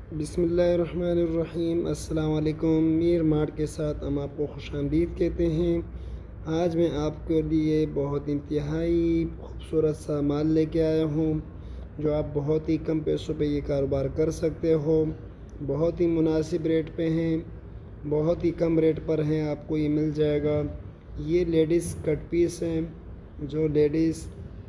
बिस्मिल्लाहिर्रहमानिर्रहीम। अस्सलाम वालेकुम। मीर मार्ट के साथ हम आपको खुश आमदीद कहते हैं। आज मैं आपके लिए बहुत इंतहाई खूबसूरत सा माल लेके आया हूँ जो आप बहुत ही कम पैसों पे ये कारोबार कर सकते हो। बहुत ही मुनासिब रेट पे हैं, बहुत ही कम रेट पर हैं, आपको ये मिल जाएगा। ये लेडीज़ कट पीस हैं जो लेडीज़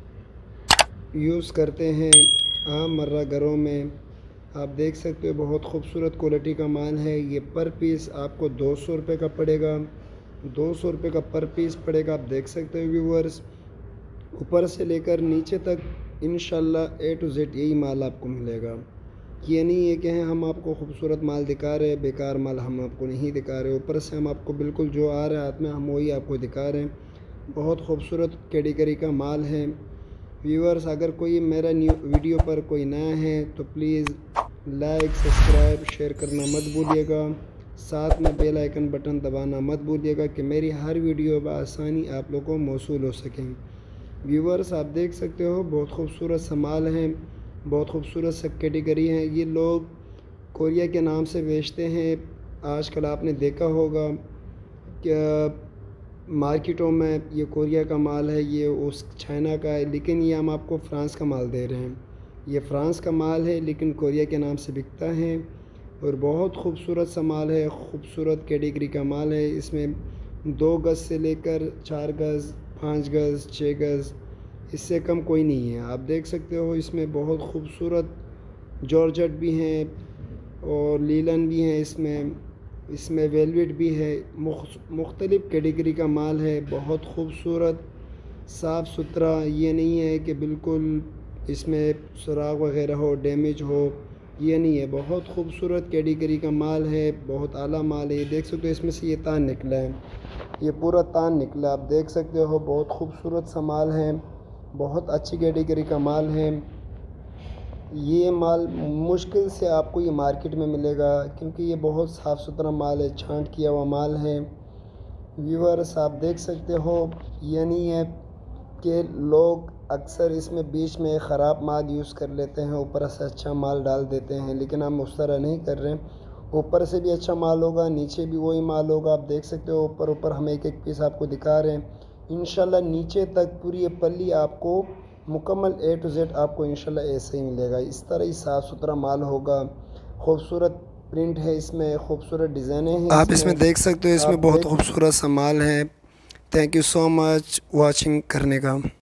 यूज़ करते हैं आम मर्रा घरों में। आप देख सकते हो बहुत खूबसूरत क्वालिटी का माल है। ये पर पीस आपको 200 रुपये का पड़ेगा, 200 रुपये का पर पीस पड़ेगा। आप देख सकते हो व्यूवर्स, ऊपर से लेकर नीचे तक इंशाल्लाह ए टू जेड यही माल आपको मिलेगा। ये नहीं है कि हम आपको खूबसूरत माल दिखा रहे हैं, बेकार माल हम आपको नहीं दिखा रहे। ऊपर से हम आपको बिल्कुल जो आ रहा है हाथ में हम वही आपको दिखा रहे हैं। बहुत खूबसूरत कैटेगरी का माल है। व्यूअर्स, अगर कोई मेरा न्यू वीडियो पर कोई नया है तो प्लीज़ लाइक, सब्सक्राइब, शेयर करना मत भूलिएगा। साथ में बेल आइकन बटन दबाना मत भूलिएगा कि मेरी हर वीडियो बआसानी आप लोगों को मौसूल हो सकें। व्यूअर्स, आप देख सकते हो बहुत खूबसूरत सा माल है, बहुत खूबसूरत सा कैटेगरी है। ये लोग कोरिया के नाम से बेचते हैं। आजकल आपने देखा होगा कि मार्केटों में ये कोरिया का माल है, ये उस चाइना का है, लेकिन ये हम आपको फ़्रांस का माल दे रहे हैं। ये फ़्रांस का माल है लेकिन कोरिया के नाम से बिकता है और बहुत खूबसूरत सा माल है, खूबसूरत कैटेगरी का माल है। इसमें 2 गज़ से लेकर 4 गज़, 5 गज़, 6 गज़, इससे कम कोई नहीं है। आप देख सकते हो इसमें बहुत खूबसूरत जॉर्जेट भी हैं और लीलन भी हैं। इसमें वेलवेट भी है। मुख्तलिफ़ कैटेगरी का माल है, बहुत खूबसूरत, साफ़ सुथरा। ये नहीं है कि बिल्कुल इसमें सुराख वग़ैरह हो, डैमेज हो, ये नहीं है। बहुत खूबसूरत कैटेगरी का माल है, बहुत आला माल है। ये देख सकते हो इसमें से ये तान निकला है, ये पूरा तान निकला, आप देख सकते हो। बहुत खूबसूरत सा माल है, बहुत अच्छी कैटेगरी का माल है। ये माल मुश्किल से आपको ये मार्केट में मिलेगा क्योंकि ये बहुत साफ़ सुथरा माल है, छांट किया हुआ माल है। व्यूअर्स, आप देख सकते हो, ये नहीं है कि लोग अक्सर इसमें बीच में ख़राब माल यूज़ कर लेते हैं, ऊपर से अच्छा माल डाल देते हैं, लेकिन हम उस तरह नहीं कर रहे हैं। ऊपर से भी अच्छा माल होगा, नीचे भी वही माल होगा। आप देख सकते हो ऊपर हम एक एक पीस आपको दिखा रहे हैं। इंशाल्लाह नीचे तक पूरी ये पल्ली आपको मुकम्मल ए टू जेड आपको इंशाल्लाह ऐसे ही मिलेगा। इस तरह ही साफ़ सुथरा माल होगा। खूबसूरत प्रिंट है इसमें, खूबसूरत डिज़ाइनें हैं आप इसमें देख सकते हो। इसमें बहुत खूबसूरत सा माल है। Thank you so much watching करने का।